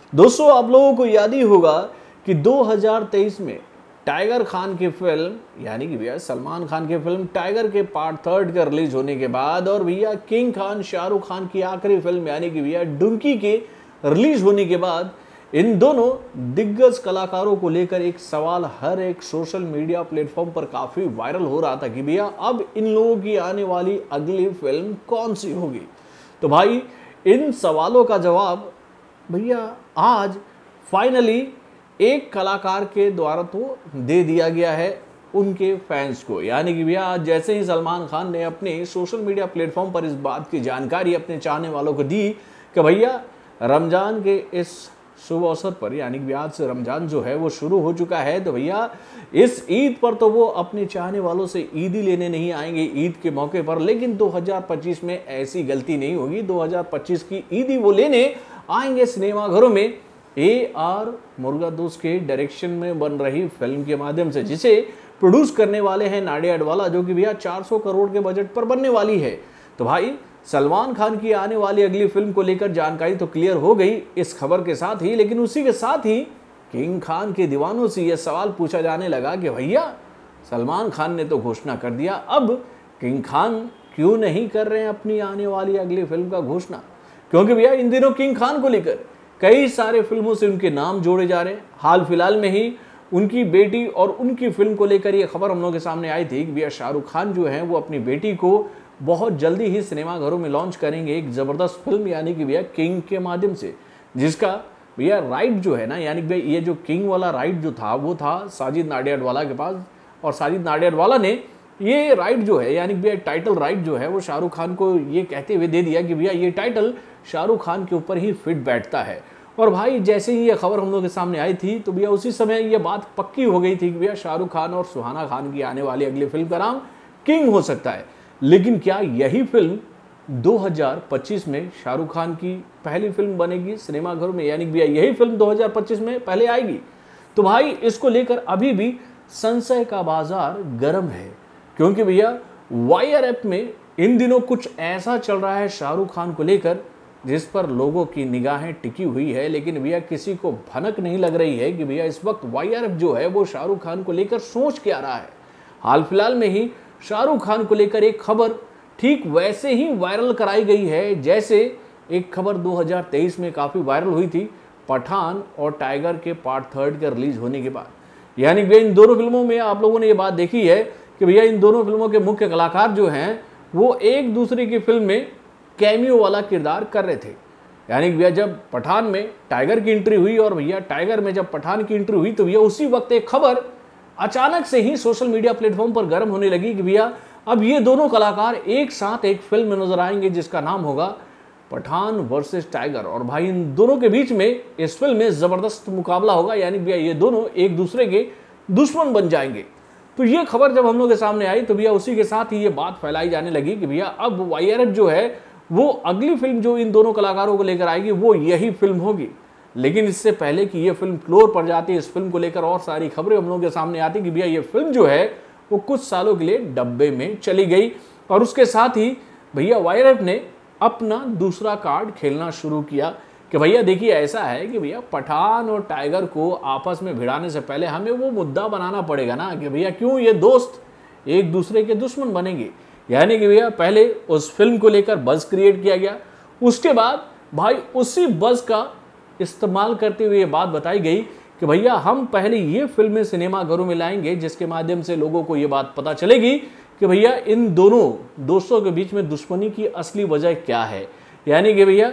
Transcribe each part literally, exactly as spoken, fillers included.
दोस्तों आप लोगों को याद ही होगा कि दो हज़ार तेईस में टाइगर खान की फिल्म यानी कि भैया सलमान खान की फिल्म टाइगर के पार्ट थर्ड का रिलीज होने के बाद और भैया किंग खान शाहरुख खान की आखिरी फिल्म यानी कि भैया डुंकी के रिलीज होने के बाद इन दोनों दिग्गज कलाकारों को लेकर एक सवाल हर एक सोशल मीडिया प्लेटफॉर्म पर काफी वायरल हो रहा था कि भैया अब इन लोगों की आने वाली अगली फिल्म कौन सी होगी। तो भाई इन सवालों का जवाब भैया आज फाइनली एक कलाकार के द्वारा तो दे दिया गया है उनके फैंस को, यानी कि भैया आज जैसे ही सलमान खान ने अपने सोशल मीडिया प्लेटफॉर्म पर इस बात की जानकारी अपने चाहने वालों को दी कि भैया रमजान के इस शुभ अवसर पर यानी कि आज से रमजान जो है वो शुरू हो चुका है, तो भैया इस ईद पर तो वो अपने चाहने वालों से ईदी लेने नहीं आएंगे ईद के मौके पर, लेकिन दो हज़ार पच्चीस में ऐसी गलती नहीं होगी। दो हज़ार पच्चीस की ईदी वो लेने आएंगे सिनेमाघरों में ए आर मुर्गादोस के डायरेक्शन में बन रही फिल्म के माध्यम से, जिसे प्रोड्यूस करने वाले हैं नाडिया अडवाला, जो कि भैया चार सौ करोड़ के बजट पर बनने वाली है। तो भाई सलमान खान की आने वाली अगली फिल्म को लेकर जानकारी तो क्लियर हो गई इस खबर के साथ ही, लेकिन उसी के साथ ही किंग खान के दीवानों से यह सवाल पूछा जाने लगा कि भैया सलमान खान ने तो घोषणा कर दिया, अब किंग खान क्यों नहीं कर रहे हैं अपनी आने वाली अगली फिल्म का घोषणा, क्योंकि भैया इन दिनों किंग खान को लेकर कई सारे फिल्मों से उनके नाम जोड़े जा रहे हैं। हाल फिलहाल में ही उनकी बेटी और उनकी फिल्म को लेकर ये खबर हम लोगों के सामने आई थी कि भैया शाहरुख खान जो है वो अपनी बेटी को बहुत जल्दी ही सिनेमाघरों में लॉन्च करेंगे एक ज़बरदस्त फिल्म यानी कि भैया किंग के माध्यम से, जिसका भैया राइट जो है ना, यानी कि ये जो किंग वाला राइट जो था वो था साजिद नाडियाडवाला के पास, और साजिद नाडियाडवाला ने ये राइट जो है यानी कि भैया टाइटल राइट जो है वो शाहरुख खान को ये कहते हुए दे दिया कि भैया ये टाइटल शाहरुख खान के ऊपर ही फिट बैठता है। और भाई जैसे ही ये खबर हम लोग के सामने आई थी तो भैया उसी समय ये बात पक्की हो गई थी कि भैया शाहरुख खान और सुहाना खान की आने वाली अगली फिल्म का नाम किंग हो सकता है। लेकिन क्या यही फिल्म दो हज़ार पच्चीस में शाहरुख खान की पहली फिल्म बनेगी सिनेमाघरों में, यानी कि भैया यही फिल्म दो हज़ार पच्चीस में पहले आएगी? तो भाई इसको लेकर अभी भी संशय का बाजार गर्म है, क्योंकि भैया वाई आर एफ में इन दिनों कुछ ऐसा चल रहा है शाहरुख खान को लेकर जिस पर लोगों की निगाहें टिकी हुई है, लेकिन भैया किसी को भनक नहीं लग रही है कि भैया इस वक्त वाई आर एफ जो है वो शाहरुख खान को लेकर सोच क्या रहा है। हाल फिलहाल में ही शाहरुख खान को लेकर एक खबर ठीक वैसे ही वायरल कराई गई है जैसे एक खबर दो हज़ार तेईस में काफ़ी वायरल हुई थी पठान और टाइगर के पार्ट थर्ड के रिलीज होने के बाद। यानी भैया इन दोनों फिल्मों में आप लोगों ने ये बात देखी है कि भैया इन दोनों फिल्मों के मुख्य कलाकार जो हैं वो एक दूसरे की फिल्म में कैमियो वाला किरदार कर रहे थे। यानी भैया जब पठान में टाइगर की एंट्री हुई और भैया टाइगर में जब पठान की एंट्री हुई तो भैया उसी वक्त एक खबर अचानक से ही सोशल मीडिया प्लेटफॉर्म पर गर्म होने लगी कि भैया अब ये दोनों कलाकार एक साथ एक फिल्म में नजर आएंगे जिसका नाम होगा पठान वर्सेस टाइगर। और भाई इन दोनों के बीच में इस फिल्म में जबरदस्त मुकाबला होगा, यानी भैया ये दोनों एक दूसरे के दुश्मन बन जाएंगे। तो ये खबर जब हम लोग के सामने आई तो भैया उसी के साथ ही ये बात फैलाई जाने लगी कि भैया अब वाई आर एफ जो है वो अगली फिल्म जो इन दोनों कलाकारों को लेकर आएगी वो यही फिल्म होगी। लेकिन इससे पहले कि ये फिल्म फ्लोर पर जाती है, इस फिल्म को लेकर और सारी खबरें हम लोगों के सामने आती कि भैया ये फिल्म जो है वो कुछ सालों के लिए डब्बे में चली गई, और उसके साथ ही भैया वाई आर एफ ने अपना दूसरा कार्ड खेलना शुरू किया कि भैया देखिए ऐसा है कि भैया पठान और टाइगर को आपस में भिड़ाने से पहले हमें वो मुद्दा बनाना पड़ेगा ना कि भैया क्यों ये दोस्त एक दूसरे के दुश्मन बनेंगे। यानी कि भैया पहले उस फिल्म को लेकर बज़ क्रिएट किया गया, उसके बाद भाई उसी बज़ का इस्तेमाल करते हुए ये बात बताई गई कि भैया हम पहले ये फिल्में सिनेमाघरों में लाएंगे जिसके माध्यम से लोगों को ये बात पता चलेगी कि भैया इन दोनों दोस्तों के बीच में दुश्मनी की असली वजह क्या है। यानी कि भैया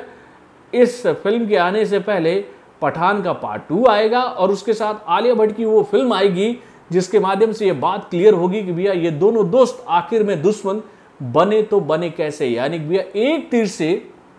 इस फिल्म के आने से पहले पठान का पार्ट टू आएगा और उसके साथ आलिया भट्ट की वो फिल्म आएगी जिसके माध्यम से ये बात क्लियर होगी कि भैया ये दोनों दोस्त आखिर में दुश्मन बने तो बने कैसे। यानी कि भैया एक तीर से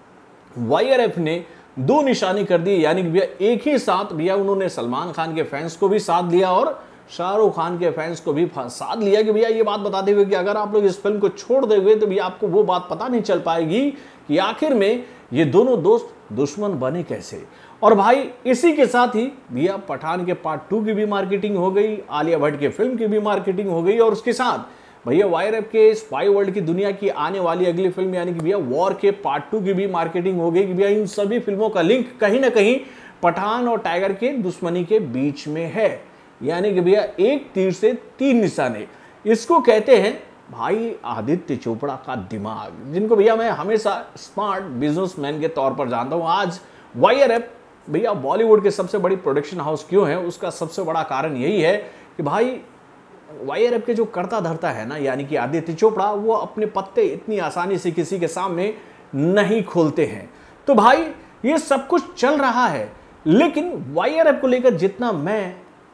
वाई आर एफ ने दो निशाने कर दिए, यानी कि भैया एक ही साथ भैया उन्होंने सलमान खान के फैंस को भी साथ लिया और शाहरुख खान के फैंस को भी साथ लिया कि भैया ये बात बताते हुए कि अगर आप लोग इस फिल्म को छोड़ देंगे तो भैया आपको वो बात पता नहीं चल पाएगी कि आखिर में ये दोनों दोस्त दुश्मन बने कैसे। और भाई इसी के साथ ही भैया पठान के पार्ट टू की भी मार्केटिंग हो गई, आलिया भट्ट के फिल्म की भी मार्केटिंग हो गई, और उसके साथ भैया वाई आर एफ के स्पाई वर्ल्ड की दुनिया की आने वाली अगली फिल्म यानी कि भैया वॉर के पार्ट टू की भी मार्केटिंग हो गई कि भैया इन सभी फिल्मों का लिंक कहीं ना कहीं पठान और टाइगर के दुश्मनी के बीच में है। यानी कि भैया एक तीर से तीन निशाने, इसको कहते हैं भाई आदित्य चोपड़ा का दिमाग, जिनको भैया मैं हमेशा स्मार्ट बिजनेसमैन के तौर पर जानता हूं। आज वाईआरएफ भैया बॉलीवुड के सबसे बड़ी प्रोडक्शन हाउस क्यों है, उसका सबसे बड़ा कारण यही है कि भाई वाईआरएफ के जो करता धरता है ना, यानी कि आदित्य चोपड़ा, वो अपने पत्ते इतनी आसानी से किसी के सामने नहीं खोलते हैं। तो भाई ये सब कुछ चल रहा है, लेकिन वाईआरएफ को लेकर जितना मैं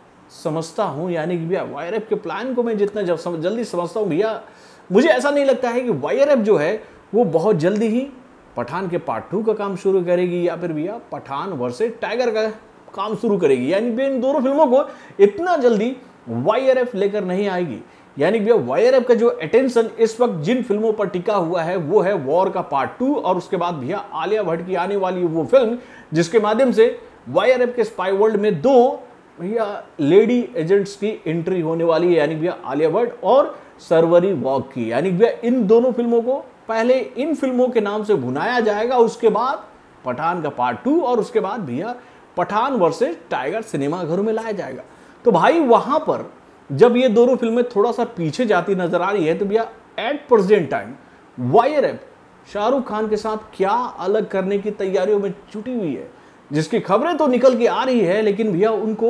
समझता हूं, यानी कि भैया वाईआरएफ के प्लान को मैं जितना जब समझ, जल्दी समझता हूं भैया, मुझे ऐसा नहीं लगता है कि वाईआरएफ जो है वो बहुत जल्दी ही पठान के पार्ट टू का काम शुरू करेगी या फिर भैया पठान वर्सेस टाइगर का काम शुरू करेगी। यानी भैया इन दोनों फिल्मों को इतना जल्दी वाईआरएफ लेकर नहीं आएगी। यानी भैया वाईआरएफ का जो अटेंशन इस वक्त जिन फिल्मों पर टिका हुआ है वो है वॉर का पार्ट टू, और उसके बाद भैया आलिया भट्ट की आने वाली वो फिल्म जिसके माध्यम से वाईआरएफ के स्पाई वर्ल्ड में दो भैया लेडी एजेंट्स की एंट्री होने वाली है, यानी भैया आलिया भट्ट और सर्वरी वॉग की। यानी भैया इन दोनों फिल्मों को पहले इन फिल्मों के नाम से भुनाया जाएगा, उसके बाद पठान का पार्ट टू, और उसके बाद भैया पठान वर्सेस टाइगर सिनेमाघरों में लाया जाएगा। तो भाई वहां पर जब ये दोनों फिल्में थोड़ा सा पीछे जाती नजर आ रही है, तो भैया at present time YRF Shahrukh Khan के साथ क्या अलग करने की तैयारियों में जुटी हुई है, जिसकी खबरें तो निकल के आ रही है, लेकिन भैया उनको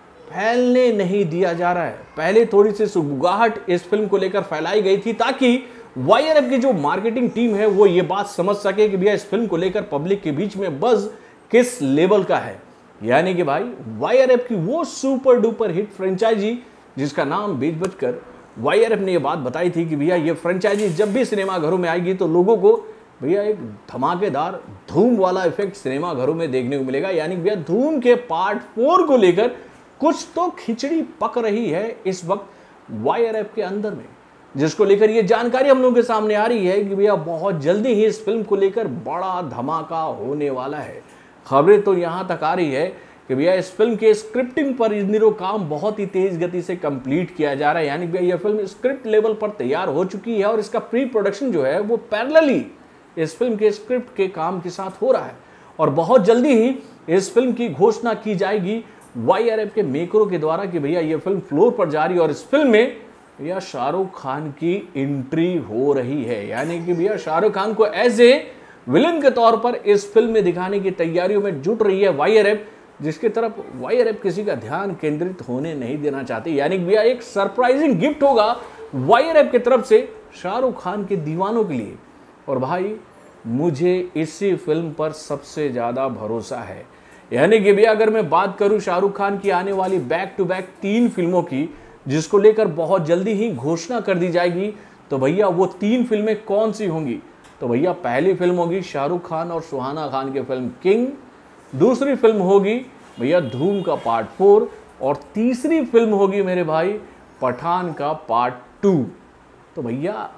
फैलने नहीं दिया जा रहा है। पहले थोड़ी सी सुगबुगाहट इस फिल्म को लेकर फैलाई गई थी ताकि वाईआरएफ की जो मार्केटिंग टीम है वो ये बात समझ सके कि भैया इस फिल्म को लेकर पब्लिक के बीच में बज़ किस लेवल का है। यानी कि भाई वाईआरएफ की वो सुपर डुपर हिट फ्रेंचाइजी जिसका नाम बीच बजकर वाईआरएफ ने ये बात बताई थी कि भैया ये फ्रेंचाइजी जब भी सिनेमाघरों में आएगी तो लोगों को भैया एक धमाकेदार धूम वाला इफेक्ट सिनेमाघरों में देखने को मिलेगा। यानी भैया धूम के पार्ट फोर को लेकर कुछ तो खिचड़ी पक रही है इस वक्त वाईआरएफ के अंदर में, जिसको लेकर ये जानकारी हम लोगों के सामने आ रही है कि भैया बहुत जल्दी ही इस फिल्म को लेकर बड़ा धमाका होने वाला है। खबरें तो यहाँ तक आ रही है कि भैया इस फिल्म के स्क्रिप्टिंग पर इन दिनों काम बहुत ही तेज गति से कंप्लीट किया जा रहा है। यानी भैया यह फिल्म स्क्रिप्ट लेवल पर तैयार हो चुकी है और इसका प्री प्रोडक्शन जो है वो पैरेलली इस फिल्म के स्क्रिप्ट के काम के साथ हो रहा है, और बहुत जल्दी ही इस फिल्म की घोषणा की जाएगी वाईआरएफ के मेकरों के द्वारा कि भैया ये फिल्म फ्लोर पर जा रही है और इस फिल्म में भैया शाहरुख खान की एंट्री हो रही है। यानी कि भैया शाहरुख खान को एज ए विलन के तौर पर इस फिल्म में दिखाने की तैयारियों में जुट रही है वाईआरएफ, जिसकी तरफ वाईआरएफ किसी का ध्यान केंद्रित होने नहीं देना चाहती। यानी भैया एक सरप्राइजिंग गिफ्ट होगा वाईआरएफ की तरफ से शाहरुख खान के दीवानों के लिए, और भाई मुझे इसी फिल्म पर सबसे ज़्यादा भरोसा है। यानी कि भैया अगर मैं बात करूं शाहरुख खान की आने वाली बैक टू बैक तीन फिल्मों की जिसको लेकर बहुत जल्दी ही घोषणा कर दी जाएगी, तो भैया वो तीन फिल्में कौन सी होंगी? तो भैया पहली फिल्म होगी शाहरुख खान और सुहाना खान की फिल्म किंग, दूसरी फिल्म होगी भैया धूम का पार्ट फोर, और तीसरी फिल्म होगी मेरे भाई पठान का पार्ट टू। तो भैया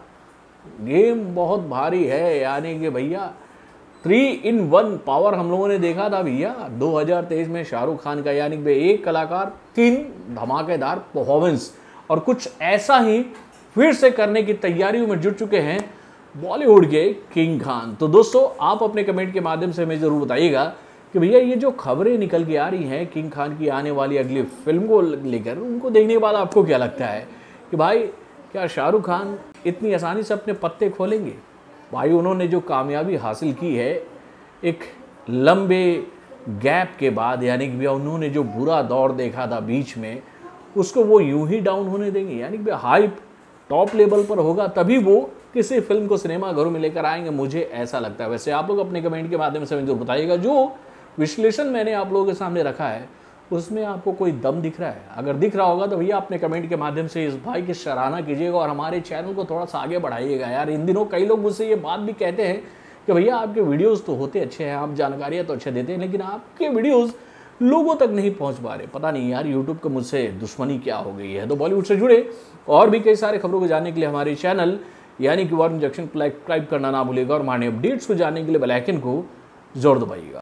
गेम बहुत भारी है। यानी कि भैया थ्री इन वन पावर हम लोगों ने देखा था भैया दो हज़ार तेईस में शाहरुख खान का, यानी कि एक कलाकार तीन धमाकेदार परफॉर्मेंस, और कुछ ऐसा ही फिर से करने की तैयारियों में जुट चुके हैं बॉलीवुड के किंग खान। तो दोस्तों आप अपने कमेंट के माध्यम से हमें ज़रूर बताइएगा कि भैया ये जो खबरें निकल के आ रही हैं किंग खान की आने वाली अगली फिल्म को लेकर, उनको देखने के बाद आपको क्या लगता है कि भाई क्या शाहरुख खान इतनी आसानी से अपने पत्ते खोलेंगे? भाई उन्होंने जो कामयाबी हासिल की है एक लंबे गैप के बाद, यानी कि भैया उन्होंने जो बुरा दौर देखा था बीच में, उसको वो यूं ही डाउन होने देंगे? यानी कि हाइप टॉप लेवल पर होगा तभी वो किसी फिल्म को सिनेमाघरों में लेकर आएंगे, मुझे ऐसा लगता है। वैसे आप लोग अपने कमेंट के माध्यम से मुझे बताइएगा जो विश्लेषण मैंने आप लोगों के सामने रखा है उसमें आपको कोई दम दिख रहा है? अगर दिख रहा होगा तो भैया अपने कमेंट के माध्यम से इस भाई की सराहना कीजिएगा और हमारे चैनल को थोड़ा सा आगे बढ़ाइएगा। यार इन दिनों कई लोग मुझसे ये बात भी कहते हैं कि भैया आपके वीडियोस तो होते अच्छे हैं, आप जानकारियाँ तो अच्छे देते हैं, लेकिन आपके वीडियोस लोगों तक नहीं पहुंच पा रहे। पता नहीं यार यूट्यूब को मुझसे दुश्मनी क्या हो गई है। तो बॉलीवुड से जुड़े और भी कई सारे खबरों को जानने के लिए हमारे चैनल यानी कि वार्म जंक्शन को सब्सक्राइब करना ना भूलिएगा, और हमारे अपडेट्स को जानने के लिए बेल आइकन को जोर दबाइएगा।